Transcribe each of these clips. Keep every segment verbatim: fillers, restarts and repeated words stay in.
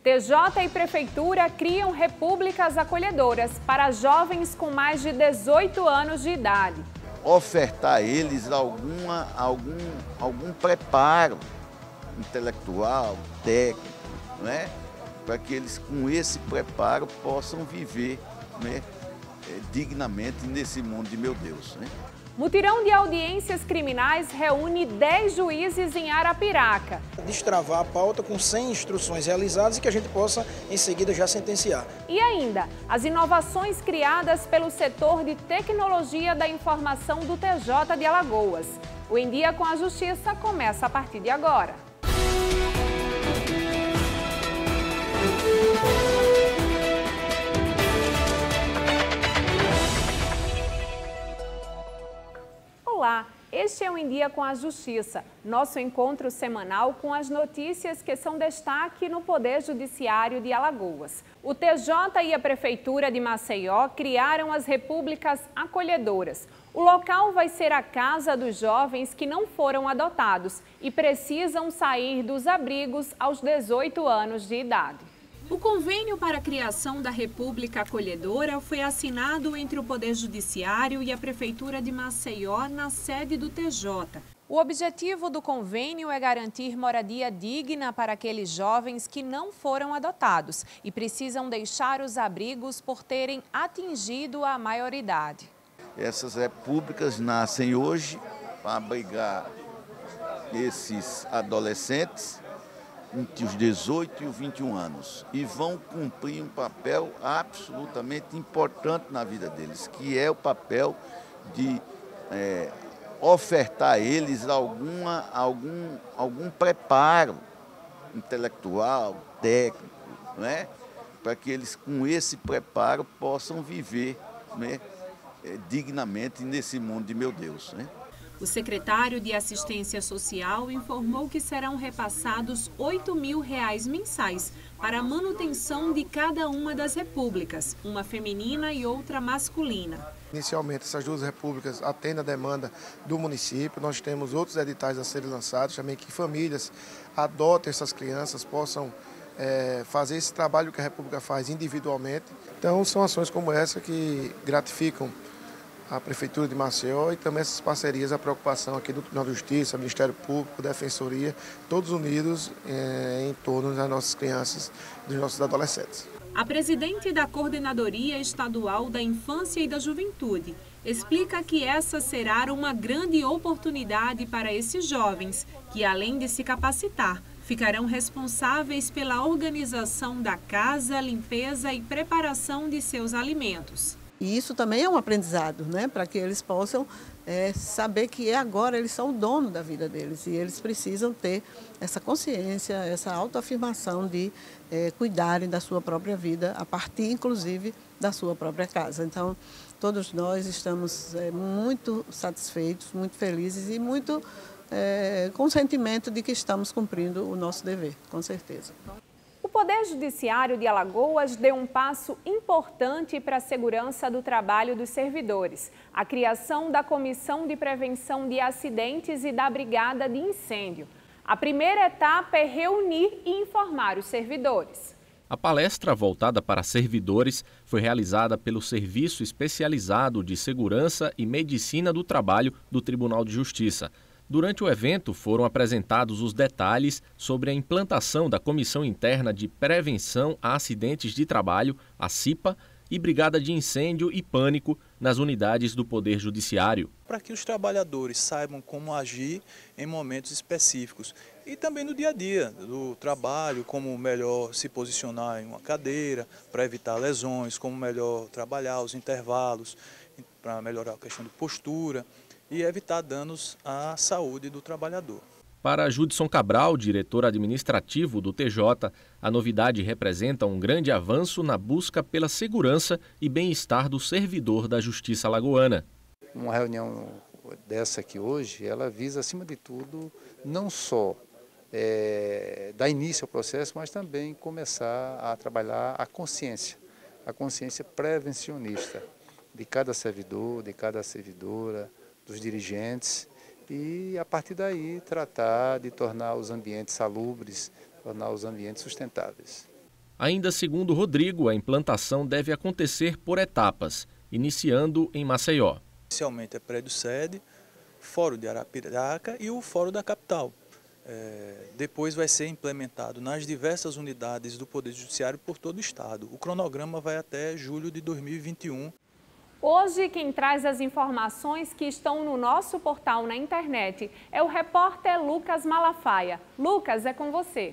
T J e Prefeitura criam repúblicas acolhedoras para jovens com mais de dezoito anos de idade. Ofertar a eles alguma, algum, algum preparo intelectual, técnico, não é? Para que eles, com esse preparo, possam viver, né, dignamente nesse mundo de meu Deus. Né? Mutirão de audiências criminais reúne dez juízes em Arapiraca. Destravar a pauta com cem instruções realizadas e que a gente possa, em seguida, já sentenciar. E ainda, as inovações criadas pelo setor de tecnologia da informação do T J de Alagoas. O Em Dia com a Justiça começa a partir de agora. Olá, este é o Em Dia com a Justiça, nosso encontro semanal com as notícias que são destaque no Poder Judiciário de Alagoas. O T J e a Prefeitura de Maceió criaram as repúblicas acolhedoras. O local vai ser a casa dos jovens que não foram adotados e precisam sair dos abrigos aos dezoito anos de idade. O convênio para a criação da República Acolhedora foi assinado entre o Poder Judiciário e a Prefeitura de Maceió na sede do T J. O objetivo do convênio é garantir moradia digna para aqueles jovens que não foram adotados e precisam deixar os abrigos por terem atingido a maioridade. Essas repúblicas nascem hoje para abrigar esses adolescentes entre os dezoito e os vinte e um anos e vão cumprir um papel absolutamente importante na vida deles, que é o papel de é, ofertar a eles alguma, algum, algum preparo intelectual, técnico, não é? Para que eles, com esse preparo, possam viver, né, dignamente nesse mundo de meu Deus. Né? O secretário de Assistência Social informou que serão repassados oito mil reais mensais para a manutenção de cada uma das repúblicas, uma feminina e outra masculina. Inicialmente, essas duas repúblicas atendem a demanda do município. Nós temos outros editais a serem lançados, também que famílias adotem essas crianças, possam é, fazer esse trabalho que a república faz individualmente. Então, são ações como essa que gratificam a Prefeitura de Maceió e também essas parcerias, a preocupação aqui do Tribunal de Justiça, Ministério Público, Defensoria, todos unidos é, em torno das nossas crianças, dos nossos adolescentes. A presidente da Coordenadoria Estadual da Infância e da Juventude explica que essa será uma grande oportunidade para esses jovens, que além de se capacitar, ficarão responsáveis pela organização da casa, limpeza e preparação de seus alimentos. E isso também é um aprendizado, né? Para que eles possam é, saber que agora eles são o dono da vida deles e eles precisam ter essa consciência, essa autoafirmação de é, cuidarem da sua própria vida, a partir, inclusive, da sua própria casa. Então, todos nós estamos é, muito satisfeitos, muito felizes e muito é, com o sentimento de que estamos cumprindo o nosso dever, com certeza. O Poder Judiciário de Alagoas deu um passo importante para a segurança do trabalho dos servidores, a criação da Comissão de Prevenção de Acidentes e da Brigada de Incêndio. A primeira etapa é reunir e informar os servidores. A palestra voltada para servidores foi realizada pelo Serviço Especializado de Segurança e Medicina do Trabalho do Tribunal de Justiça. Durante o evento, foram apresentados os detalhes sobre a implantação da Comissão Interna de Prevenção a Acidentes de Trabalho, a CIPA, e Brigada de Incêndio e Pânico nas unidades do Poder Judiciário. Para que os trabalhadores saibam como agir em momentos específicos e também no dia a dia do trabalho, como melhor se posicionar em uma cadeira para evitar lesões, como melhor trabalhar os intervalos para melhorar a questão de postura e evitar danos à saúde do trabalhador. Para Judson Cabral, diretor administrativo do T J, a novidade representa um grande avanço na busca pela segurança e bem-estar do servidor da Justiça Alagoana. Uma reunião dessa aqui hoje, ela visa, acima de tudo, não só é, dar início ao processo, mas também começar a trabalhar a consciência, a consciência prevencionista de cada servidor, de cada servidora, dos dirigentes, e a partir daí tratar de tornar os ambientes salubres, tornar os ambientes sustentáveis. Ainda segundo Rodrigo, a implantação deve acontecer por etapas, iniciando em Maceió. Inicialmente é prédio sede, Fórum de Arapiraca e o Fórum da capital. É, depois vai ser implementado nas diversas unidades do Poder Judiciário por todo o estado. O cronograma vai até julho de dois mil e vinte e um. Hoje, quem traz as informações que estão no nosso portal na internet é o repórter Lucas Malafaia. Lucas, é com você.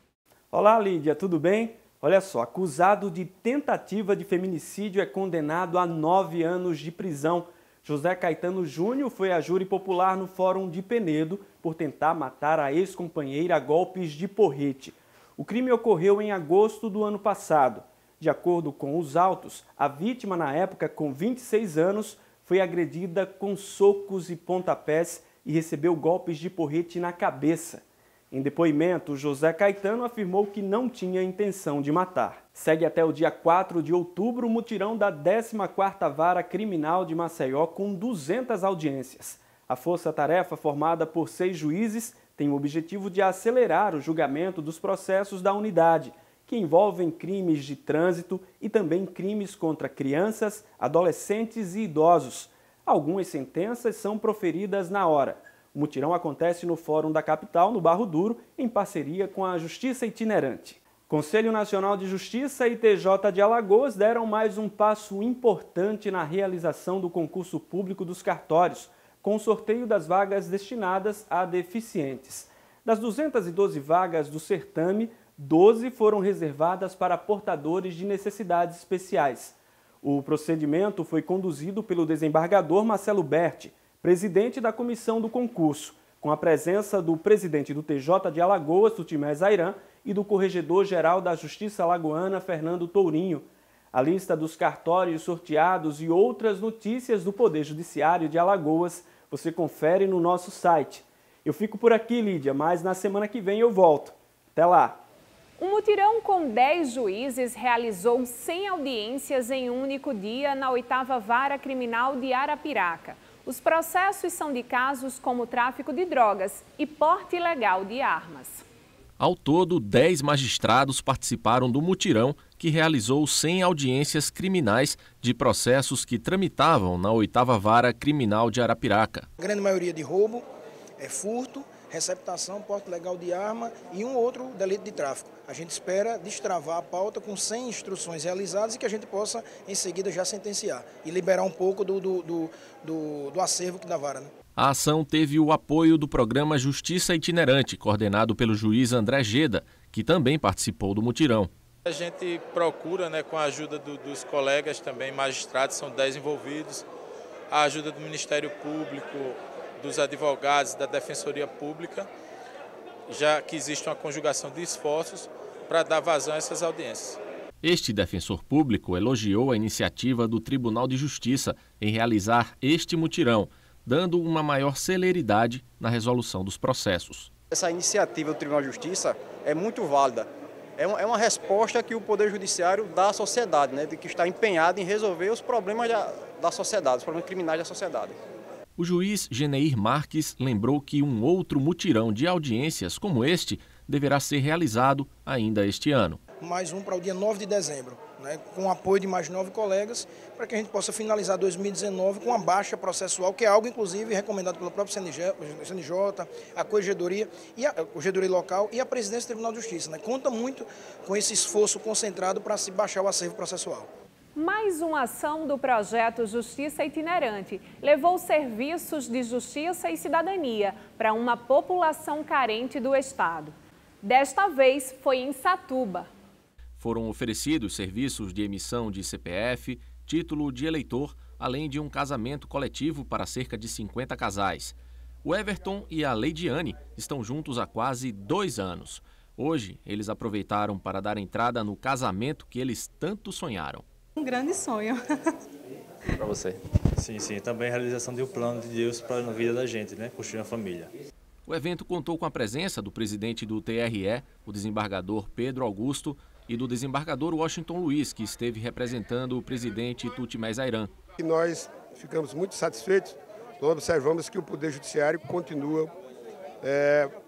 Olá, Lídia, tudo bem? Olha só, acusado de tentativa de feminicídio é condenado a nove anos de prisão. José Caetano Júnior foi a júri popular no Fórum de Penedo por tentar matar a ex-companheira a golpes de porrete. O crime ocorreu em agosto do ano passado. De acordo com os autos, a vítima, na época com vinte e seis anos, foi agredida com socos e pontapés e recebeu golpes de porrete na cabeça. Em depoimento, José Caetano afirmou que não tinha intenção de matar. Segue até o dia quatro de outubro o mutirão da décima quarta Vara Criminal de Maceió com duzentas audiências. A força-tarefa, formada por seis juízes, tem o objetivo de acelerar o julgamento dos processos da unidade, que envolvem crimes de trânsito e também crimes contra crianças, adolescentes e idosos. Algumas sentenças são proferidas na hora. O mutirão acontece no Fórum da Capital, no Barro Duro, em parceria com a Justiça Itinerante. Conselho Nacional de Justiça e T J de Alagoas deram mais um passo importante na realização do concurso público dos cartórios, com o sorteio das vagas destinadas a deficientes. Das duzentas e doze vagas do certame, doze foram reservadas para portadores de necessidades especiais. O procedimento foi conduzido pelo desembargador Marcelo Berti, presidente da comissão do concurso, com a presença do presidente do T J de Alagoas, Tutimés Airã, e do corregedor-geral da Justiça Alagoana, Fernando Tourinho. A lista dos cartórios sorteados e outras notícias do Poder Judiciário de Alagoas você confere no nosso site. Eu fico por aqui, Lídia, mas na semana que vem eu volto. Até lá! Um mutirão com dez juízes realizou cem audiências em um único dia na oitava Vara Criminal de Arapiraca. Os processos são de casos como tráfico de drogas e porte ilegal de armas. Ao todo, dez magistrados participaram do mutirão, que realizou cem audiências criminais de processos que tramitavam na oitava Vara Criminal de Arapiraca. A grande maioria de roubo, é furto, receptação, porte ilegal de arma e um outro delito de tráfico. A gente espera destravar a pauta com cem instruções realizadas e que a gente possa, em seguida, já sentenciar e liberar um pouco do, do, do, do, do acervo que da vara, né? A ação teve o apoio do programa Justiça Itinerante, coordenado pelo juiz André Geda, que também participou do mutirão. A gente procura, né, com a ajuda do, dos colegas também, magistrados, são dez envolvidos, a ajuda do Ministério Público, dos advogados, da Defensoria Pública, já que existe uma conjugação de esforços para dar vazão a essas audiências. Este defensor público elogiou a iniciativa do Tribunal de Justiça em realizar este mutirão, dando uma maior celeridade na resolução dos processos. Essa iniciativa do Tribunal de Justiça é muito válida. É uma resposta que o Poder Judiciário dá à sociedade, né, de que está empenhado em resolver os problemas da sociedade, os problemas criminais da sociedade. O juiz Geneir Marques lembrou que um outro mutirão de audiências como este deverá ser realizado ainda este ano. Mais um para o dia nove de dezembro, né, com o apoio de mais nove colegas, para que a gente possa finalizar dois mil e dezenove com uma baixa processual, que é algo, inclusive, recomendado pelo próprio C N J, a Corregedoria, e a Corregedoria Local e a Presidência do Tribunal de Justiça. Né, conta muito com esse esforço concentrado para se baixar o acervo processual. Mais uma ação do projeto Justiça Itinerante levou serviços de justiça e cidadania para uma população carente do estado. Desta vez foi em Satuba. Foram oferecidos serviços de emissão de C P F, título de eleitor, além de um casamento coletivo para cerca de cinquenta casais. O Everton e a Leidiane estão juntos há quase dois anos. Hoje, eles aproveitaram para dar entrada no casamento que eles tanto sonharam. Um grande sonho. Para você? Sim, sim. Também a realização de um plano de Deus para a vida da gente, né? Construir uma família. O evento contou com a presença do presidente do T R E, o desembargador Pedro Augusto, e do desembargador Washington Luiz, que esteve representando o presidente Tutimés Airã. E nós ficamos muito satisfeitos, nós observamos que o Poder Judiciário continua é,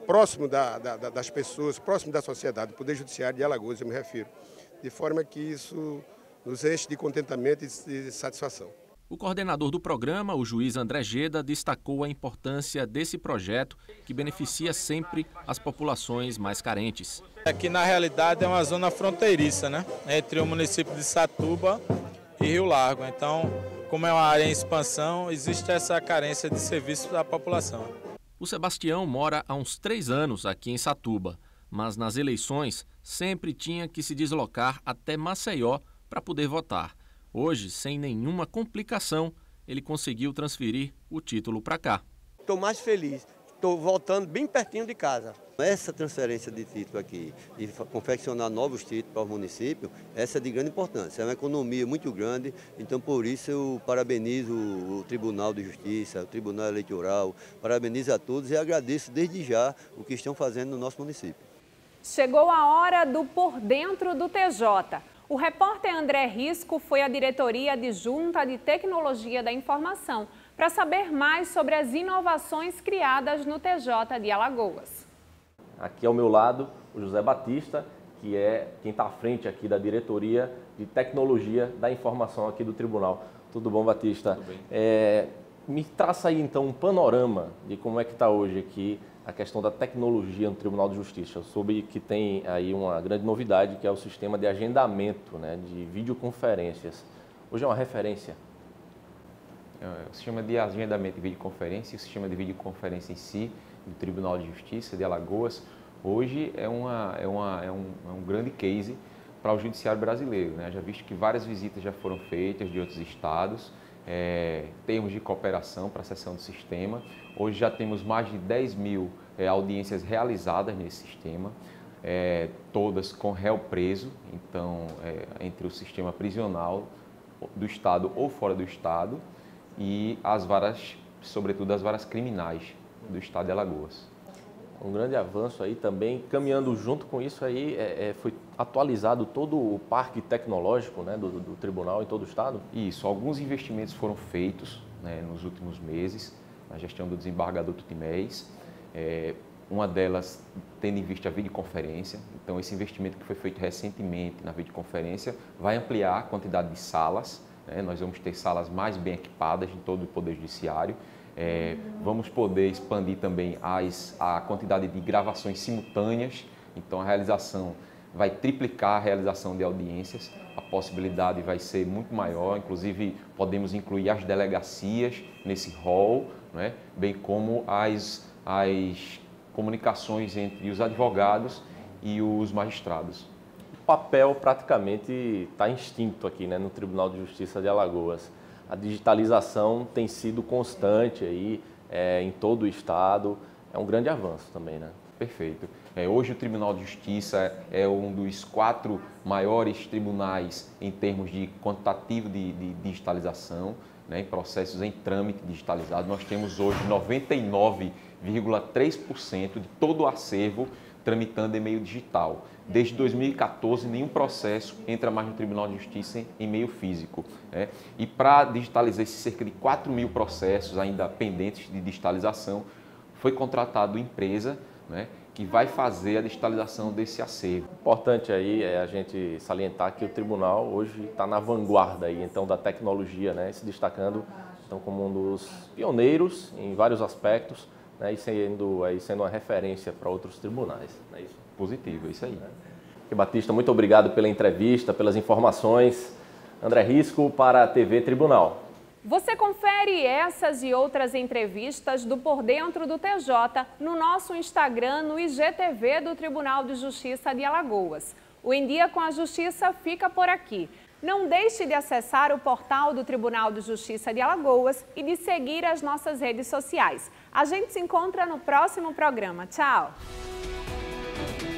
próximo da, da, das pessoas, próximo da sociedade, do Poder Judiciário de Alagoas, eu me refiro, de forma que isso nos enche de contentamento e de satisfação. O coordenador do programa, o juiz André Geda, destacou a importância desse projeto que beneficia sempre as populações mais carentes. Aqui na realidade é uma zona fronteiriça, né, entre o município de Satuba e Rio Largo. Então, como é uma área em expansão, existe essa carência de serviço da população. O Sebastião mora há uns três anos aqui em Satuba, mas nas eleições sempre tinha que se deslocar até Maceió para poder votar. Hoje, sem nenhuma complicação, ele conseguiu transferir o título para cá. Estou mais feliz, estou voltando bem pertinho de casa. Essa transferência de título aqui, de confeccionar novos títulos para o município, essa é de grande importância, é uma economia muito grande, então por isso eu parabenizo o Tribunal de Justiça, o Tribunal Eleitoral, parabenizo a todos e agradeço desde já o que estão fazendo no nosso município. Chegou a hora do Por Dentro do T J. O repórter André Risco foi à Diretoria Adjunta de Tecnologia da Informação para saber mais sobre as inovações criadas no T J de Alagoas. Aqui ao meu lado, o José Batista, que é quem está à frente aqui da Diretoria de Tecnologia da Informação aqui do Tribunal. Tudo bom, Batista? Tudo bem. É, me traça aí então um panorama de como é que está hoje aqui a questão da tecnologia no Tribunal de Justiça. Eu soube que tem aí uma grande novidade, que é o sistema de agendamento, né, de videoconferências. Hoje é uma referência. O sistema de agendamento de videoconferência e o sistema de videoconferência em si, do Tribunal de Justiça de Alagoas, hoje é, uma, é, uma, é, um, é um grande case para o judiciário brasileiro, né? Já visto que várias visitas já foram feitas de outros estados, É, termos de cooperação para a sessão do sistema. Hoje já temos mais de dez mil é, audiências realizadas nesse sistema, é, todas com réu preso, então é, entre o sistema prisional do estado ou fora do estado e as varas, sobretudo as varas criminais do estado de Alagoas. Um grande avanço aí também, caminhando junto com isso aí, é, é, foi atualizado todo o parque tecnológico, né, do, do tribunal em todo o estado? Isso, alguns investimentos foram feitos, né, nos últimos meses, na gestão do desembargador Tutimés, é, uma delas tendo em vista a videoconferência. Então esse investimento que foi feito recentemente na videoconferência vai ampliar a quantidade de salas, né, nós vamos ter salas mais bem equipadas em todo o Poder Judiciário. É, vamos poder expandir também as, a quantidade de gravações simultâneas, então a realização vai triplicar a realização de audiências, a possibilidade vai ser muito maior, inclusive podemos incluir as delegacias nesse rol, né, bem como as, as comunicações entre os advogados e os magistrados. O papel praticamente está extinto aqui, né, no Tribunal de Justiça de Alagoas. A digitalização tem sido constante aí, é, em todo o estado, é um grande avanço também, né? Perfeito. É, hoje o Tribunal de Justiça é um dos quatro maiores tribunais em termos de quantitativo de, de digitalização, né, em processos em trâmite digitalizado. Nós temos hoje noventa e nove vírgula três por cento de todo o acervo tramitando em meio digital. Desde dois mil e quatorze, nenhum processo entra mais no Tribunal de Justiça em meio físico, né? E para digitalizar esses cerca de quatro mil processos ainda pendentes de digitalização, foi contratado empresa, né, que vai fazer a digitalização desse acervo. Importante aí é a gente salientar que o Tribunal hoje está na vanguarda aí, então, da tecnologia, né, se destacando então, como um dos pioneiros em vários aspectos, né, e sendo, aí, sendo uma referência para outros tribunais. Não é isso? Positivo, é isso aí. E Batista, muito obrigado pela entrevista, pelas informações. André Risco para a T V Tribunal. Você confere essas e outras entrevistas do Por Dentro do T J no nosso Instagram, no I G T V do Tribunal de Justiça de Alagoas. O Em Dia com a Justiça fica por aqui. Não deixe de acessar o portal do Tribunal de Justiça de Alagoas e de seguir as nossas redes sociais. A gente se encontra no próximo programa. Tchau!